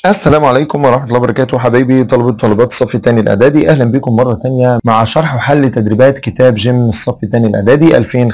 السلام عليكم ورحمة الله وبركاته حبايبي طلبة وطالبات الصف الثاني الإعدادي. أهلا بكم مرة تانية مع شرح وحل تدريبات كتاب جيم الصف الثاني الإعدادي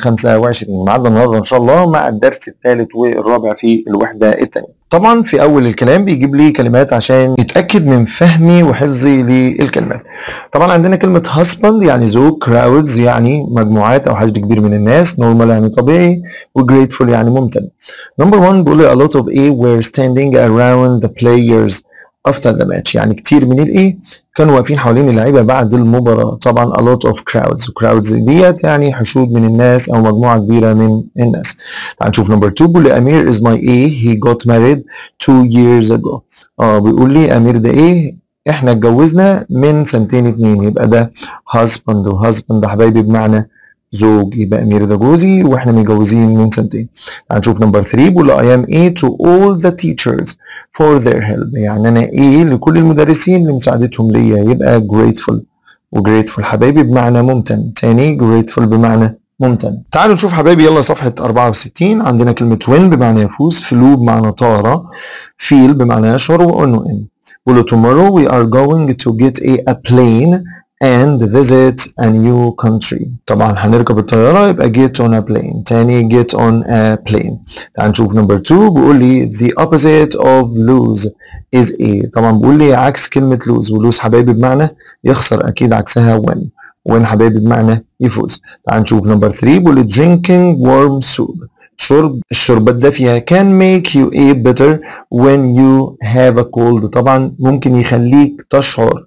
2025. معنا النهاردة إن شاء الله مع الدرس الثالث والرابع في الوحدة الثانية. طبعا في أول الكلام بيجيب لي كلمات عشان يتأكد من فهمي وحفظي للكلمات. طبعا عندنا كلمة husband يعني زوج، crowds يعني مجموعات أو حشد كبير من الناس، normal يعني طبيعي، وgrateful يعني ممتن. Number 1 بيقول لي a lot of A were standing around the players after the match، يعني كتير من الايه كانوا واقفين حوالين اللعيبه بعد المباراه. طبعا a lot of crowds ديت يعني حشود من الناس او مجموعه كبيره من الناس. تعال نشوف نمبر 2 بيقول لي امير is my A he got married 2 years ago. بيقول لي امير ده ايه احنا اتجوزنا من سنتين اتنين، يبقى ده husband، وhusband ده حبايبي بمعنى زوج، يبقى امير ده جوزي واحنا متجوزين من سنتين. هنشوف نمبر 3 بيقول I am A to all the teachers for their help، يعني انا A لكل المدرسين لمساعدتهم ليا، يبقى grateful، وgrateful حبايبي بمعنى ممتن. تاني grateful بمعنى ممتن. تعالوا نشوف حبايبي يلا صفحة 64. عندنا كلمة win بمعنى يفوز، flew بمعنى طار، feel بمعنى يشعر، وانه ان. بيقولوا tomorrow we are going to get a plane and visit a new country. طبعا هنركب الطيارة يبقى get on a plane. تاني get on a plane. تعال نشوف نمبر 2 بيقول لي the opposite of lose is a. طبعا بيقول لي عكس كلمة lose، ولوز حبايبي بمعنى يخسر، أكيد عكسها win، win حبايبي بمعنى يفوز. تعال نشوف نمبر 3 بيقول لي drinking warm soup، الشوربة الدافية can make you a better when you have a cold. طبعا ممكن يخليك تشعر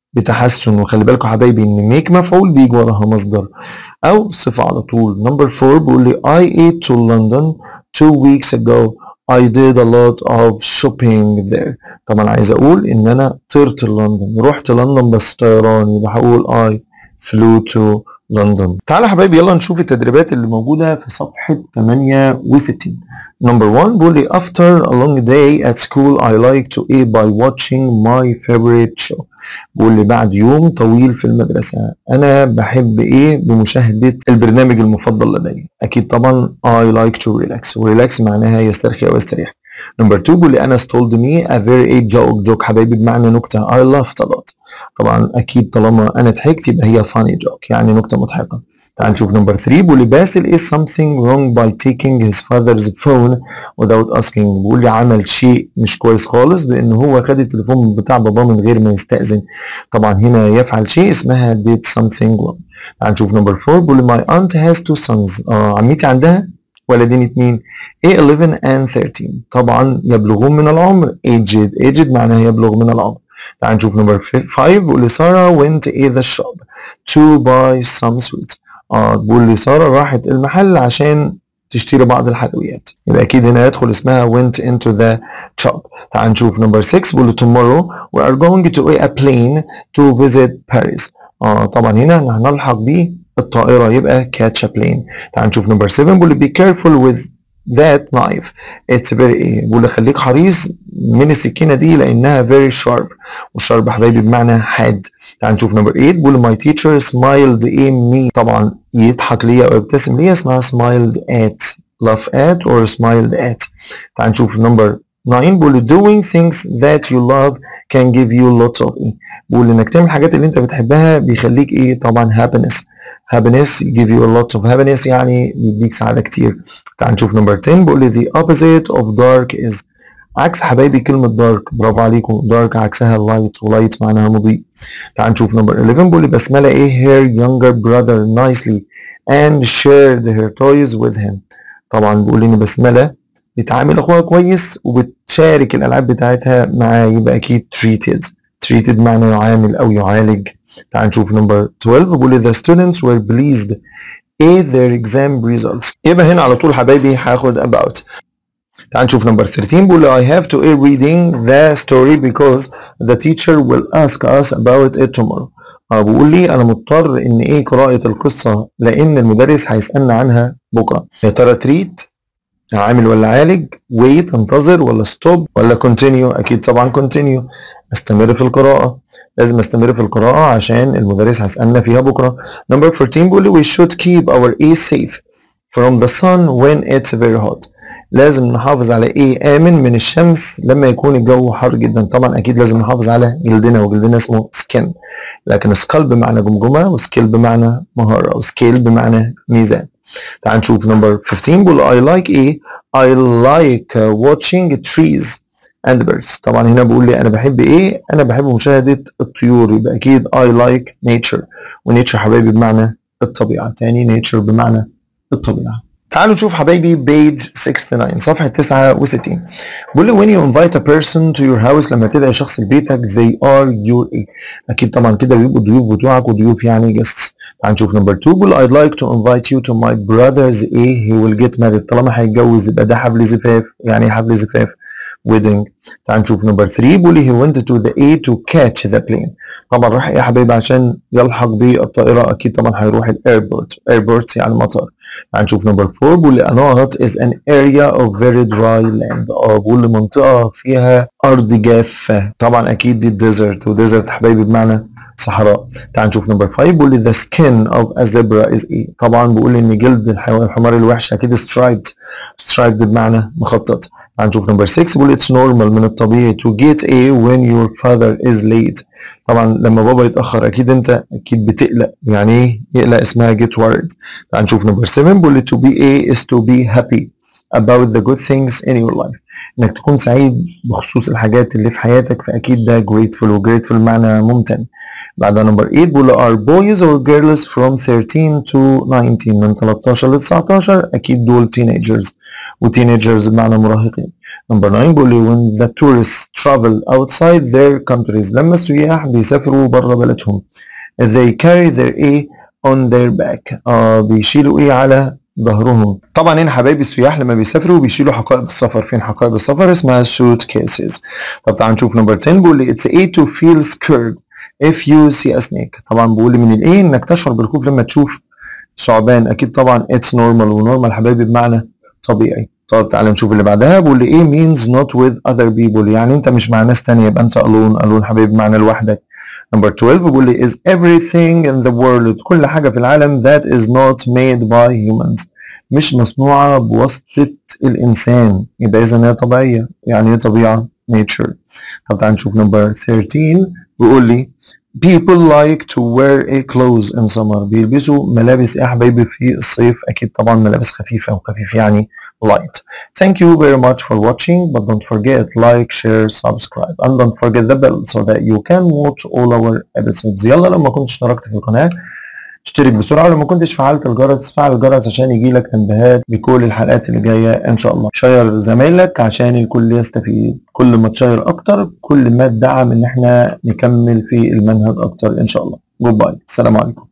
بتحسن، وخلي بالكم حبايبي ان ميك مفعول بيجي وراها مصدر او صفه على طول. نمبر 4 بيقول لي I ate to London 2 weeks ago I did a lot of shopping there. طبعا عايز اقول ان انا طرت لندن، رحت لندن بس طيران، يبقى هقول I flew to London. تعالى يا حبايبي يلا نشوف التدريبات اللي موجوده في صفحه 68. نمبر 1 بيقول لي after a long day at school I like to eat by watching my favorite show. بيقول لي بعد يوم طويل في المدرسة أنا بحب إيه بمشاهدة البرنامج المفضل لدي. أكيد طبعا I like to relax، وريلاكس معناها يسترخي أو يستريح. نمبر 2 بيقول لي أنا told me a very joke حبايبي بمعنى نكتة I laughed a lot. طبعا أكيد طالما أنا ضحكت يبقى هي funny joke يعني نكتة مضحكة. تعال نشوف نمبر 3 بيقول لي باسل is something wrong by taking his father's phone without asking. بيقول لي عمل شيء مش كويس خالص بأن هو خد التليفون بتاع باباه من غير ما يستأذن. طبعا هنا يفعل شيء اسمها did something wrong. تعال نشوف نمبر 4 بيقول لي my aunt has 2 sons. عمتي عندها ولدين اتنين A 11 and 13. طبعا يبلغون من العمر aged معناها يبلغ من العمر. تعال نشوف نمبر 5 بيقول لي سارة went to the shop to buy some sweets. بيقول لي سارة راحت المحل عشان تشتري بعض الحلويات، يبقى اكيد هنا يدخل اسمها went into the shop. تعال نشوف نمبر 6 بيقول لي tomorrow we are going to a plane to visit Paris. طبعا هنا هنلحق بيه الطائرة يبقى catch a plane. تعال نشوف نمبر 7 بيقول لي be careful with that knife it's very ايه. بيقول لي خليك حريص من السكينة دي لأنها very sharp، والشارب حبايبي بمعنى حاد. تعال نشوف نمبر 8 بيقول لي my teacher smiled at me. طبعا يضحك ليا أو يبتسم ليا اسمها smiled at، laugh at or smiled at. تعال نشوف نمبر 9 بيقول لي doing things that you love can give you lots of ايه. بيقول لي انك تعمل الحاجات اللي انت بتحبها بيخليك ايه طبعا happiness give you a lot of happiness يعني بيديك سعادة كتير. تعال نشوف نمبر 10 بيقول لي the opposite of dark is. عكس حبايبي كلمة dark، برافو عليكم، dark عكسها light، وlight معناها مضيء. تعال نشوف نمبر 11 بيقول لي بسملة ايه her younger brother nicely and shared her toys with him. طبعا بيقول لي ان بسملة بتعامل اخوها كويس وبتشارك الالعاب بتاعتها معاه، يبقى اكيد treated معنى يعامل او يعالج. تعال نشوف نمبر 12 بيقول لي the students were pleased with their exam results. يبقى هنا على طول حبايبي هاخد about. تعال نشوف نمبر 13 بيقول لي I have to be reading the story because the teacher will ask us about it tomorrow. بيقول لي انا مضطر ان ايه قراءة القصة لان المدرس هيسألنا عنها بكرة. يا ترى treat عامل ولا عالج، wait انتظر ولا stop ولا continue؟ اكيد طبعا continue، استمر في القراءة، لازم استمر في القراءة عشان المدرس هيسألنا فيها بكرة. نمبر 14 بيقول لي we should keep our ears safe from the sun when it's very hot. لازم نحافظ على ايه؟ آمن من الشمس لما يكون الجو حر جدا. طبعا اكيد لازم نحافظ على جلدنا، وجلدنا اسمه سكين. لكن سكال بمعنى جمجمة، وسكيل بمعنى مهارة، وسكيل بمعنى ميزان. تعال نشوف نمبر 15. بيقول I like ايه؟ I like watching trees and birds. طبعا هنا بيقول لي انا بحب ايه؟ انا بحب مشاهدة الطيور، يبقى اكيد I like nature. ونيتشر حبايبي بمعنى الطبيعة. تاني nature بمعنى الطبيعة. تعالوا نشوف حبايبي page 69 صفحة 69. بيقول لي when you invite a person to your house، لما تدعي شخص لبيتك they are your ايه؟ اكيد طبعا كده بيبقوا الضيوف بتوعك، وضيوف يعني guests. تعال نشوف نمبر 2. بيقول I'd like to invite you to my brother's ايه؟ he will get married. طالما هيتجوز يبقى ده حفل زفاف. يعني ايه حفل زفاف؟ wedding. تعال نشوف نمبر 3. بيقول لي he went to the A to catch the plane. طبعا راح ايه يا حبايبي عشان يلحق بالطائرة؟ اكيد طبعا هيروح الايربورت. ايربورت يعني مطار. تعال نشوف نمبر 4. بيقول لي a نهض is an area of very dry land. بيقول لي منطقة فيها أرض جافة. طبعا أكيد دي desert، وديزرت حبايبي بمعنى صحراء. تعال نشوف نمبر 5. بيقول لي the skin of a zebra is ايه؟ طبعا بيقول لي إن جلد الحمار الوحش أكيد striped. striped بمعنى مخطط. تعال نشوف نمبر 6. بيقول it's normal من الطبيعي to get a when your father is late. طبعا لما بابا يتأخر أكيد أنت أكيد بتقلق. يعني إيه يقلق؟ اسمها get worried. تعال نشوف نمبر 7. بيقول لي to be a is to be happy about the good things in your life. إنك تكون سعيد بخصوص الحاجات اللي في حياتك، فأكيد ده grateful، و grateful معنى ممتن. بعدها نمبر 8. بيقول are boys or girls from 13 to 19، من 13 ل 19 أكيد دول teenagers، وteenagers بمعنى مراهقين. نمبر 9. بيقول لي when the tourists travel outside their countries، لما السياح بيسافروا بره بلدهم they carry their ايه on their back. بيشيلوا ايه على ظهرهم. طبعا هنا حبايبي السياح لما بيسافروا بيشيلوا حقائب السفر. فين حقائب السفر؟ اسمها suitcases. طب تعال نشوف نمبر 10. بيقول لي it's a to feel scared if you see a snake. طبعا بيقول لي من الايه انك تشعر بالخوف لما تشوف ثعبان. اكيد طبعا it's normal، ونورمال حبايبي بمعنى طبيعي. طب تعالى نشوف اللي بعدها. بيقول لي ايه means not with other people، يعني انت مش مع ناس تانية، يبقى انت alone. alone حبايبي بمعنى لوحدك. نمبر 12. بيقول لي is everything in the world، كل حاجة في العالم that is not made by humans، مش مصنوعة بواسطة الإنسان، يبقى إذا هي طبيعية. يعني إيه طبيعة؟ nature. طب تعال نشوف نمبر 13. بيقول لي people like to wear a clothes in summer، بيلبسوا ملابس إيه يا حبايبي في الصيف؟ أكيد طبعا ملابس خفيفة، وخفيف يعني light. Thank you very much for watching, but don't forget like, share, subscribe, and don't forget the bell so that you can watch all our episodes. يلا لو ما كنتش اشتركت في القناة اشترك بسرعة، ولو ما كنتش فعلت الجرس فعل الجرس عشان يجيلك تنبيهات بكل الحلقات اللي جاية ان شاء الله. شير لزمايلك عشان الكل يستفيد. كل ما تشير اكتر كل ما تدعم ان احنا نكمل في المنهج اكتر ان شاء الله. جود باي، السلام عليكم.